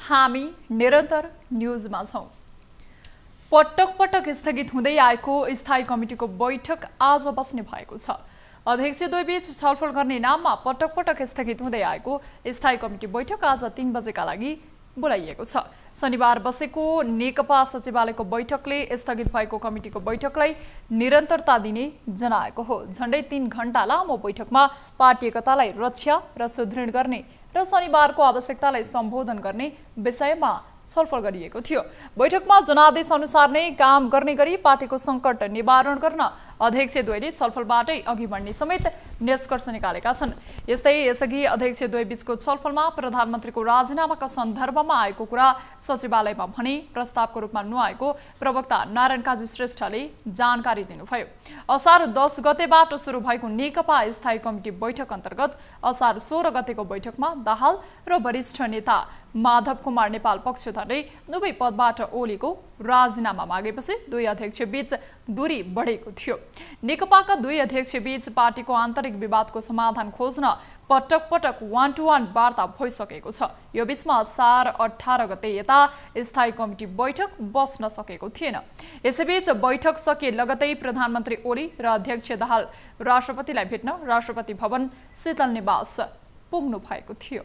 हामी निरन्तर न्यूजमा छौं। पटक पटक स्थगित हुँदै आएको स्थायी कमिटीको बैठक आज बस्ने भएको छ। अध्यक्षद्वय बीच छलफल गर्ने नाममा पटक पटक स्थगित हुँदै आएको स्थायी कमिटी बैठक आज 3 बजेका लागि बोलाइएको छ। शनिबार बसेको नेकपा सचिवालयको बैठकले स्थगित भएको कमिटीको बैठकलाई निरन्तरता दिने जनाएको हो। झण्डै 3 घण्टा लामो बैठकमा पार्टी एकतालाई रक्षा र सुदृढ गर्ने र शनिबारको आवश्यकतालाई सम्बोधन गर्ने विषयमा छलफल गरिएको थियो। बैठकमा जनादेश अनुसार नै काम गर्ने गरी पार्टीको संकट निवारण गर्न अध्यक्षद्वयले छलफलबाटै अघि बढ्ने समेत निष्कर्ष निकालेका छन्। यसअघि अध्यक्षद्वय बीचको छलफलमा प्रधानमन्त्रीको राजीनामाका सन्दर्भमा आएको कुरा सचिवालयमा भने प्रस्तावको रूपमा नआएको प्रवक्ता नारायण काजी श्रेष्ठले जानकारी दिनुभयो। असार 10 गतेबाट सुरु भएको नेकपा स्थायी कमिटी बैठक अन्तर्गत असार 16 गतेको बैठकमा दाहाल र वरिष्ठ नेता माधव कुमार नेपाल पक्षधरले दुवै पदबाट ओलीको राजीनामा मागेपछि दुई अध्यक्ष बीच दूरी बढेको थियो। नेकपाका दुई अध्यक्ष बीच पार्टीको आन्तरिक विवादको समाधान खोज्न पटक पटक 1-to-1 वार्ता भइसकेको छ। यो बीचमा असार 18 गते यता स्थायी कमिटी बैठक बस्न सकेको थिएन। यसैबीच बैठक सके लगतै प्रधानमन्त्री ओली र अध्यक्ष दाहाल राष्ट्रपतिलाई भेट्न राष्ट्रपति भवन शीतल निवास पुग्नु भएको थियो।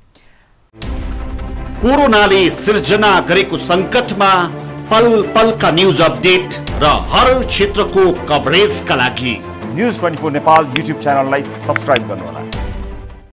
कोरोनाले सिर्जना गरेको संकटमा पल पलका न्यूज अपडेट र हर क्षेत्रको कभरेजका लागि न्यूज 24 नेपाल युट्युब च्यानललाई सब्स्क्राइब गर्नुहोला।